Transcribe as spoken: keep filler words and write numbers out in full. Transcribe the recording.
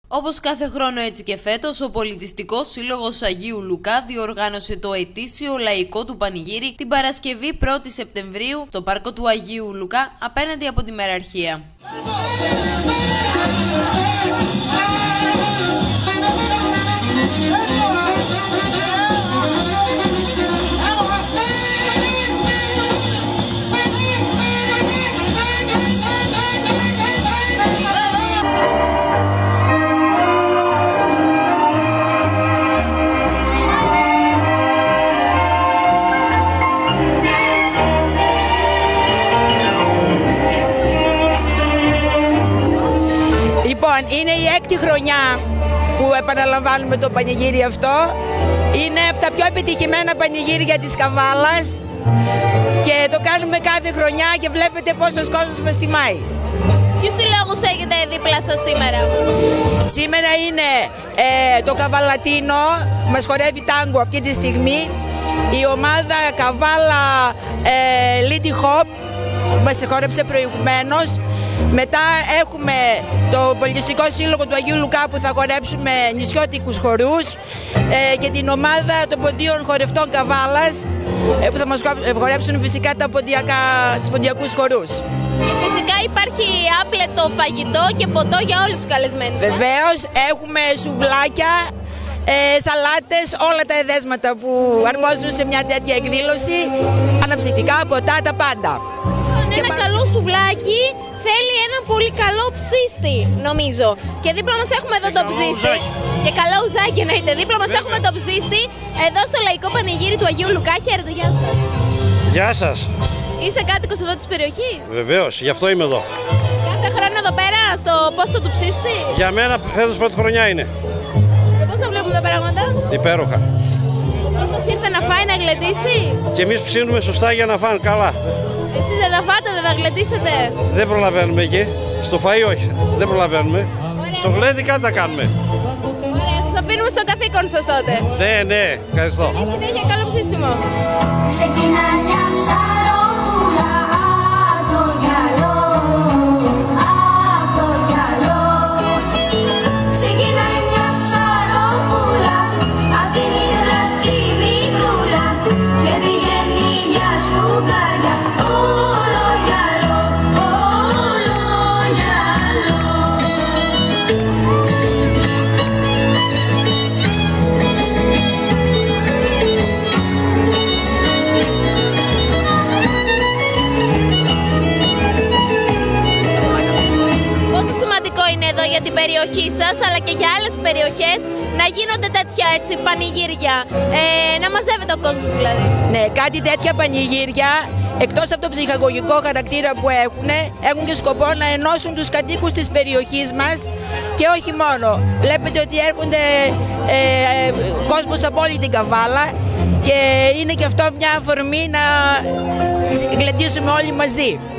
Όπως κάθε χρόνο έτσι και φέτος, ο Πολιτιστικός Σύλλογος Αγίου Λουκά διοργάνωσε το ετήσιο λαϊκό του πανηγύρι την Παρασκευή πρώτη Σεπτεμβρίου στο πάρκο του Αγίου Λουκά απέναντι από τη Μεραρχία. Λοιπόν, είναι η έκτη χρονιά που επαναλαμβάνουμε το πανηγύρι αυτό. Είναι από τα πιο επιτυχημένα πανηγύρια της Καβάλας και το κάνουμε κάθε χρονιά και βλέπετε πόσος κόσμος μας τιμάει. Ποιους συλλόγους έχετε δίπλα σας σήμερα? Σήμερα είναι ε, το Καβαλατίνο, μας χορεύει τάγκο αυτή τη στιγμή. Η ομάδα Καβάλα ε, Lindy Hop μας χόρεψε προηγουμένως. Μετά έχουμε το Πολιτιστικό Σύλλογο του Αγίου Λουκά που θα χορέψουμε νησιώτικους χορούς ε, και την ομάδα των ποντίων χορευτών Καβάλας ε, που θα μας χορέψουν φυσικά τα ποντιακά, τους ποντιακούς χορούς. Φυσικά υπάρχει άπλετο φαγητό και ποτό για όλους τους καλεσμένους. Βεβαίως έχουμε σουβλάκια, ε, σαλάτες, όλα τα εδέσματα που αρμόζουν σε μια τέτοια εκδήλωση, αναψυκτικά, ποτά, τα πάντα. Ένα και καλό σουβλάκι θέλει έναν πολύ καλό ψήστη, νομίζω. Και δίπλα μας έχουμε εδώ το ψήστη. Και καλό ουζάκι να είτε. Δίπλα μας έχουμε το ψήστη, εδώ στο λαϊκό πανηγύρι του Αγίου Λουκά. Χαίρετε, γεια σας. Γεια σας. Είσαι κάτοικος εδώ της περιοχής? Βεβαίως, γι' αυτό είμαι εδώ. Κάθε χρόνο εδώ πέρα, στο πόστο του ψήστη? Για μένα φέτος πρώτη χρονιά είναι. Και πώς θα βλέπουμε τα πράγματα? Υπέροχα. Ο κόσμος ήρθε να φάει, να γλεντήσει? Και εμείς ψήνουμε σωστά για να φάνε καλά. Εσείς δεν θα φάτε, δεν θα γλεντήσετε? Δεν προλαβαίνουμε εκεί. Στο φαΐ όχι. Δεν προλαβαίνουμε. Ωραία. Στο γλέντι κάτι θα κάνουμε. Ωραία, σας αφήνουμε στο καθήκον σας τότε. Ναι, ναι, ευχαριστώ. Καλή συνέχεια, καλό ψήσιμο. Για την περιοχή σας αλλά και για άλλες περιοχές να γίνονται τέτοια έτσι πανηγύρια, ε, να μαζεύεται ο κόσμος δηλαδή? Ναι, κάτι τέτοια πανηγύρια, εκτός από το ψυχαγωγικό χαρακτήρα που έχουν, έχουν και σκοπό να ενώσουν τους κατοίκους της περιοχής μας και όχι μόνο. Βλέπετε ότι έρχονται ε, κόσμος από όλη την Καβάλα και είναι και αυτό μια αφορμή να γλεντήσουμε όλοι μαζί.